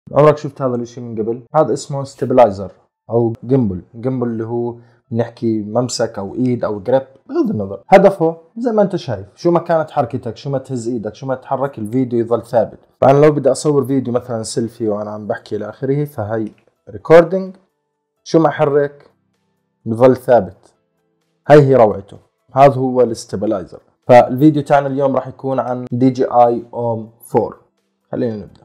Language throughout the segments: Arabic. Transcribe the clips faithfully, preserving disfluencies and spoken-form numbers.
عمرك شفت هذا الاشي من قبل؟ هذا اسمه ستابلايزر او جيمبل. جيمبل اللي هو بنحكي ممسك او ايد او جريب، بغض النظر هدفه زي ما انت شايف، شو ما كانت حركتك، شو ما تهز ايدك، شو ما تحرك، الفيديو يظل ثابت. فانا لو بدي اصور فيديو مثلا سيلفي وانا عم بحكي الى اخره، فهي ريكوردينج، شو ما احرك بظل ثابت. هاي هي روعته، هذا هو الستابلايزر. فالفيديو تاعنا اليوم راح يكون عن دي جي اي اوم فور. خلينا نبدأ.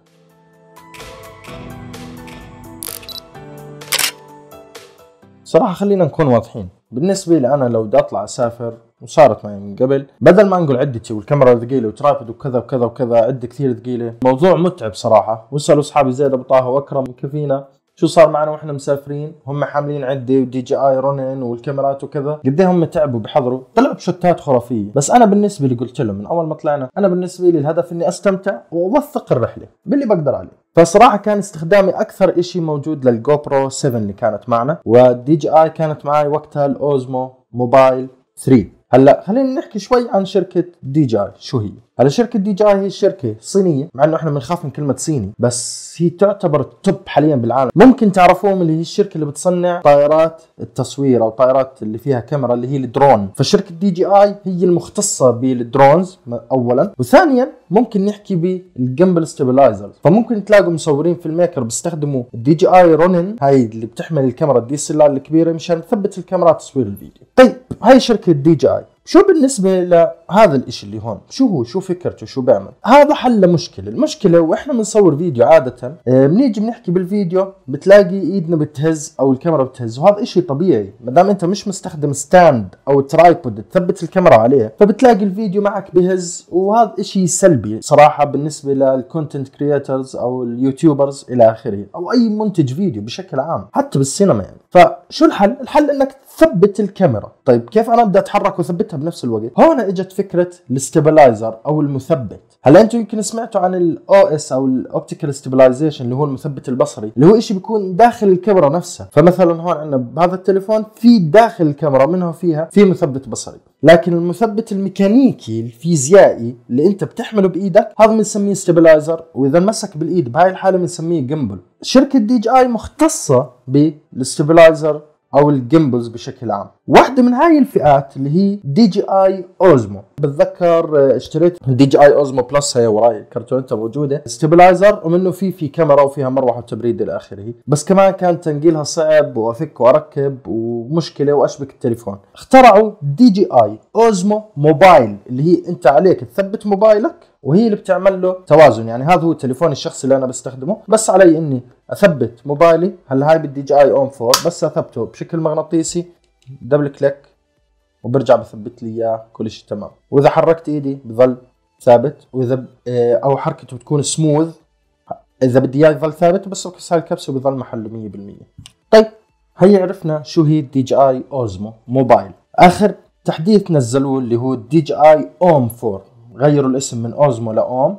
صراحة خلينا نكون واضحين، بالنسبة لي أنا لو بدي أطلع أسافر، وصارت معي من قبل، بدل ما نقول عدتي والكاميرا ثقيلة وترابد وكذا وكذا وكذا، عدة كثير ثقيلة، موضوع متعب صراحة. واسألوا أصحابي زيد أبو طه وأكرم كفينا شو صار معنا واحنا مسافرين، هم حاملين عده ودي جي اي رونين والكاميرات وكذا، قد ايه هم تعبوا بحضروا، طلعوا بشوتات خرافيه. بس انا بالنسبه لي قلت لهم من اول ما طلعنا، انا بالنسبه لي الهدف اني استمتع واوثق الرحله باللي بقدر عليه. فصراحه كان استخدامي اكثر اشي موجود للجو برو سبعة اللي كانت معنا، والدي جي اي كانت معي وقتها الاوزمو موبايل ثلاثة. هلا خلينا نحكي شوي عن شركه دي جي اي. شو هي؟ هلا شركه دي جي اي هي شركه صينيه، مع انه احنا بنخاف من كلمه صيني، بس هي تعتبر التوب حاليا بالعالم. ممكن تعرفوهم اللي هي الشركه اللي بتصنع طائرات التصوير او طائرات اللي فيها كاميرا، اللي هي الدرون. فشركه دي جي اي هي المختصه بالدرونز اولا، وثانيا ممكن نحكي بالجيمبل ستابلايزرز. فممكن تلاقوا مصورين في الميكر بيستخدموا الدي جي اي رونين، هاي اللي بتحمل الكاميرا الدي اس ال ار الكبيره مشان تثبت الكاميرا تصوير الفيديو. طيب هاي شركه دي جي اي. شو بالنسبة لهذا الاشي اللي هون؟ شو هو؟ شو فكرته؟ شو بيعمل؟ هذا حل مشكلة. المشكلة واحنا بنصور فيديو عادة، بنيجي بنحكي بالفيديو بتلاقي ايدنا بتهز او الكاميرا بتهز، وهذا اشي طبيعي ما دام انت مش مستخدم ستاند او ترايبود تثبت الكاميرا عليه، فبتلاقي الفيديو معك بهز، وهذا اشي سلبي صراحة بالنسبة للكونتنت كرياترز او اليوتيوبرز الى اخره، او اي منتج فيديو بشكل عام، حتى بالسينما يعني. فشو الحل؟ الحل انك تثبت الكاميرا. طيب كيف انا بدي اتحرك واثبتها بنفس الوقت؟ هون اجت فكره الاستابلايزر او المثبت. هلا انتم يمكن سمعتوا عن الاو اس او الاوبتيكال ستابلايزيشن اللي هو المثبت البصري، اللي هو شيء بيكون داخل الكاميرا نفسها. فمثلا هون عندنا بهذا التليفون في داخل الكاميرا منها فيها في مثبت بصري، لكن المثبت الميكانيكي الفيزيائي اللي انت بتحمله بايدك هذا بنسميه ستابلايزر، واذا مسك بالايد بهاي الحاله بنسميه جيمبل. شركه دي جي اي مختصه بالستابلايزر او الجيمبلز بشكل عام. واحدة من هاي الفئات اللي هي دي جي اي اوزمو. بتذكر اشتريت دي جي اي اوزمو بلس، هي وراي كرتونتها موجودة، ستابلايزر، ومنه في في كاميرا وفيها مروحة وتبريد الى اخره، بس كمان كان تنقيلها صعب وافك واركب ومشكلة واشبك التليفون. اخترعوا دي جي اي اوزمو موبايل، اللي هي انت عليك تثبت موبايلك وهي اللي بتعمل له توازن. يعني هذا هو التليفون الشخصي اللي انا بستخدمه، بس علي اني اثبت موبايلي. هلا هاي بالدي جي اي اوم فور بس اثبته بشكل مغناطيسي، دبل كليك وبرجع بثبت لي اياه، كل شيء تمام. واذا حركت ايدي بظل ثابت، واذا او حركته بتكون سموث، اذا بدي اياه يظل ثابت، بس بكسر هاي الكبسه بظل محله مية بالمية. طيب هي عرفنا شو هي الدي جي اي اوزمو موبايل. اخر تحديث نزلوه اللي هو الدي جي اي اوم فور، غيروا الاسم من اوزمو لاوم.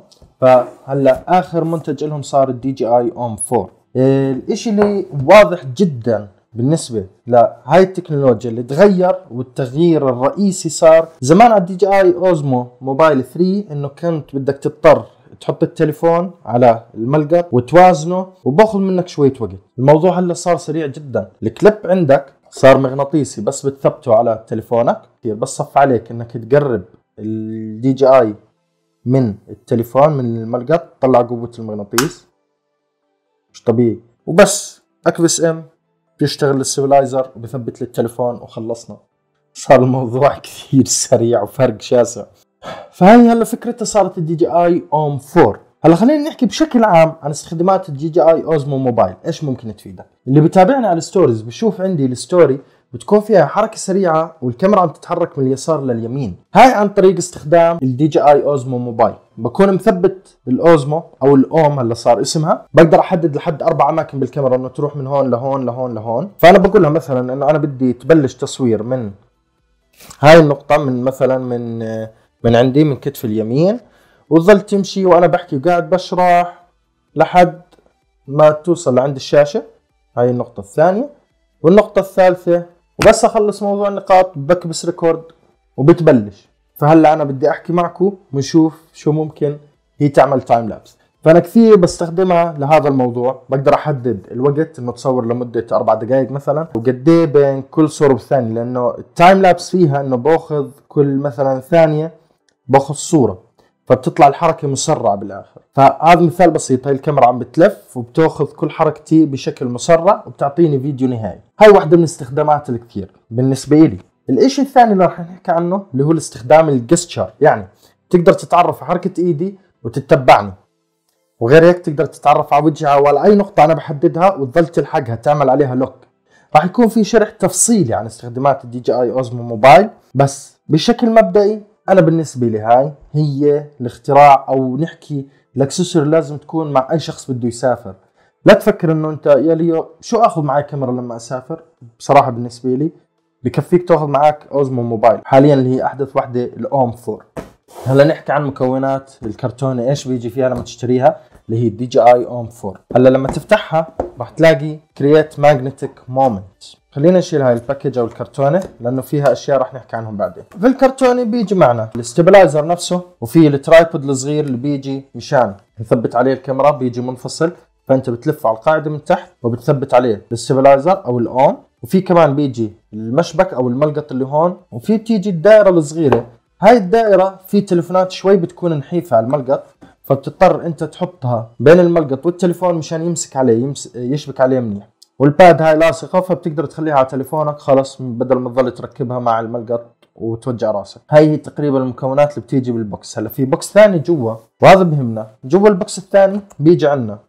فهلا اخر منتج لهم صار الدي جي اي اوم فور. الاشي اللي واضح جدا بالنسبه لهاي التكنولوجيا اللي تغير، والتغيير الرئيسي صار زمان على الدي جي اي اوزمو موبايل ثلاثة، انه كنت بدك تضطر تحط التليفون على الملقط وتوازنه، وباخذ منك شويه وقت. الموضوع هلا صار سريع جدا. الكليب عندك صار مغناطيسي، بس بتثبته على تليفونك، بس صف عليك انك تقرب الدي جي اي من التليفون من الملقط، طلع قوة المغناطيس مش طبيعي، وبس اكبس ام بيشتغل الستابلايزر وبثبت للتليفون وخلصنا. صار الموضوع كثير سريع وفرق شاسع. فهي هلا فكرتها صارت الدي جي اي اوم فور. هلا خلينا نحكي بشكل عام عن استخدامات الدي جي اي اوزمو موبايل، ايش ممكن تفيدك. اللي بتابعني على الستوريز بشوف عندي الستوري بتكون فيها حركة سريعة والكاميرا عم تتحرك من اليسار لليمين، هاي عن طريق استخدام الدي جي اي اوزمو موبايل. بكون مثبت الاوزمو او الاوم هلا صار اسمها، بقدر احدد لحد اربع اماكن بالكاميرا انه تروح من هون لهون لهون لهون. فانا بقول لها مثلا انه انا بدي تبلش تصوير من هاي النقطة، من مثلا من من عندي من كتف اليمين، وظل تمشي وانا بحكي وقاعد بشرح لحد ما توصل لعند الشاشة. هاي النقطة الثانية. والنقطة الثالثة، وبس اخلص موضوع النقاط بكبس ريكورد وبتبلش. فهلا انا بدي احكي معكم ونشوف شو ممكن هي تعمل تايم لابس. فانا كثير بستخدمها لهذا الموضوع. بقدر احدد الوقت انه تصور لمده اربع دقائق مثلا، وقد ايه بين كل صوره والثانيه، لانه التايم لابس فيها انه باخذ كل مثلا ثانيه باخذ صوره، فبتطلع الحركه مسرعه بالاخر. فهذا مثال بسيط، هاي الكاميرا عم بتلف وبتاخذ كل حركتي بشكل مسرع وبتعطيني فيديو نهائي. هاي واحده من استخدامات الكثير بالنسبه لي. الاشي الثاني اللي راح نحكي عنه اللي هو الاستخدام الجستشر، يعني تقدر تتعرف على حركه ايدي وتتبعني، وغير هيك تقدر تتعرف على وجهها وعلى اي نقطه انا بحددها وتظل تلحقها تعمل عليها لوك. راح يكون في شرح تفصيلي عن استخدامات الدي جي اي اوزمو موبايل، بس بشكل مبدئي انا بالنسبه لي هاي هي الاختراع، او نحكي الاكسسوار لازم تكون مع اي شخص بده يسافر. لا تفكر انه انت يا ليو شو اخذ معي كاميرا لما اسافر. بصراحه بالنسبه لي بكفيك تاخذ معك اوزمو موبايل حاليا اللي هي احدث وحده الاوم فور. هلا نحكي عن مكونات الكرتونه ايش بيجي فيها لما تشتريها، اللي هي دي جي اي اوم فور. هلا لما تفتحها راح تلاقي كرييت ماجنتيك مومنت. خلينا نشيل هاي الباكج او الكرتونه لانه فيها اشياء راح نحكي عنهم بعدين. في الكرتونه بيجي معنا الاستابلايزر نفسه، وفي الترايبود الصغير اللي بيجي مشان نثبت عليه الكاميرا، بيجي منفصل، فانت بتلف على القاعده من تحت وبتثبت عليه الاستابلايزر او الاوم. وفي كمان بيجي المشبك او الملقط اللي هون، وفي بتيجي الدائره الصغيره. هاي الدائره في تليفونات شوي بتكون نحيفه على الملقط، فبتضطر انت تحطها بين الملقط والتليفون مشان يمسك عليه يمس... يشبك عليه منيح. والباد هاي لاصقه، فبتقدر تخليها على تليفونك خلص بدل ما تظل تركبها مع الملقط وتوجع راسك. هاي هي تقريبا المكونات اللي بتيجي بالبوكس. هلا في بوكس ثاني جوا، وهذا بهمنا. جوا البوكس الثاني بيجي عندنا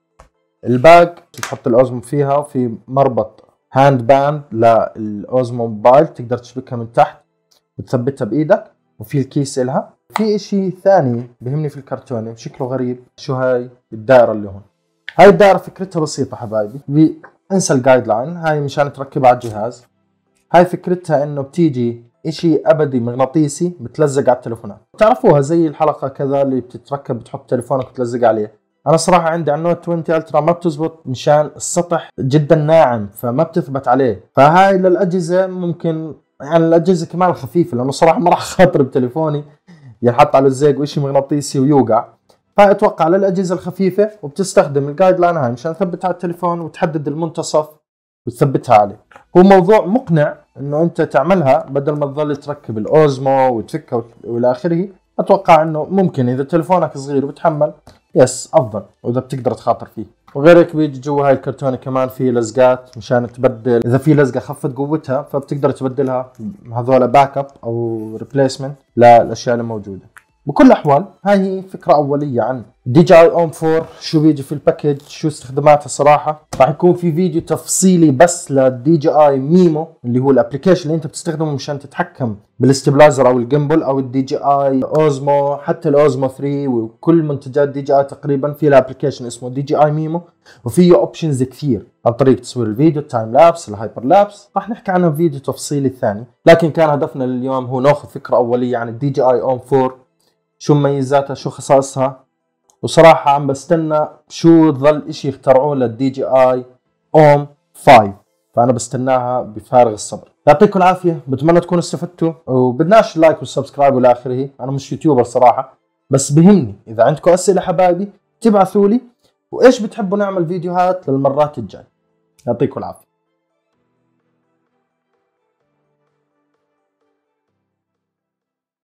الباج بتحط الاوزمو فيها، وفي مربط هاند باند للاوزمو موبايل تقدر تشبكها من تحت وتثبتها بايدك، وفي الكيس إلها. في اشي ثاني بهمني في الكرتونة شكله غريب، شو هاي الدائرة اللي هون. هاي الدائرة فكرتها بسيطة حبايبي، انسى الجايد لاين، هاي مشان تركبها على الجهاز. هاي فكرتها انه بتيجي اشي ابدي مغناطيسي بتلزق على التليفونات، بتعرفوها زي الحلقة كذا اللي بتتركب بتحط تليفونك وتلزق عليه. انا صراحة عندي على النوت عشرين الترا ما بتزبط مشان السطح جدا ناعم فما بتثبت عليه. فهاي للاجهزة ممكن، يعني الاجهزة كمان خفيفة، لانه صراحة ما راح خاطر بتليفوني ينحط على الزيق وشي مغناطيسي ويوقع. فاتوقع للاجهزة الخفيفة، وبتستخدم الجايد لاين هاي مشان تثبتها على التليفون وتحدد المنتصف وتثبتها عليه. هو موضوع مقنع انه انت تعملها بدل ما تظل تركب الاوزمو وتفكها والى اخره. اتوقع انه ممكن اذا تليفونك صغير وبتحمل يس افضل، واذا بتقدر تخاطر فيه. وغير هيك بيجي جوا هاي الكرتونه كمان في لزقات مشان تبدل، اذا في لزقه خفت قوتها فبتقدر تبدلها هذول باك اب او ريبليسمنت للاشياء اللي موجوده. بكل الاحوال هاي هي فكره اوليه عن دي جي اي اوم فور، شو بيجي في الباكج، شو استخداماتها. صراحه راح يكون في فيديو تفصيلي بس للدي جي اي ميمو اللي هو الابلكيشن اللي انت بتستخدمه مشان تتحكم بالاستابلايزر او الجيمبل، او الدي جي اي اوزمو، حتى الاوزمو ثري وكل منتجات دي جي اي تقريبا في لها ابلكيشن اسمه دي جي اي ميمو، وفيه اوبشنز كثير عن طريق تصوير الفيديو، التايم لابس، الهايبر لابس. راح نحكي عنها بفيديو تفصيلي ثاني، لكن كان هدفنا اليوم هو ناخذ فكره اوليه عن الدي جي اي اوم فور، شو مميزاتها، شو خصائصها. وصراحة عم بستنى شو ظل اشي يخترعوه للدي جي اي اوم فايف، فانا بستناها بفارغ الصبر. يعطيكم العافية، بتمنى تكونوا استفدتوا، وبدناش اللايك والسبسكرايب والى اخره. انا مش يوتيوبر صراحة، بس بهمني اذا عندكم اسئلة حبايبي تبعثوا لي، وايش بتحبوا نعمل فيديوهات للمرات الجاي. يعطيكم العافية.